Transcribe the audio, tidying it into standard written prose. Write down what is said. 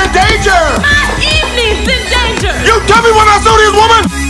in danger! My evening's in danger! You tell me when I saw this woman!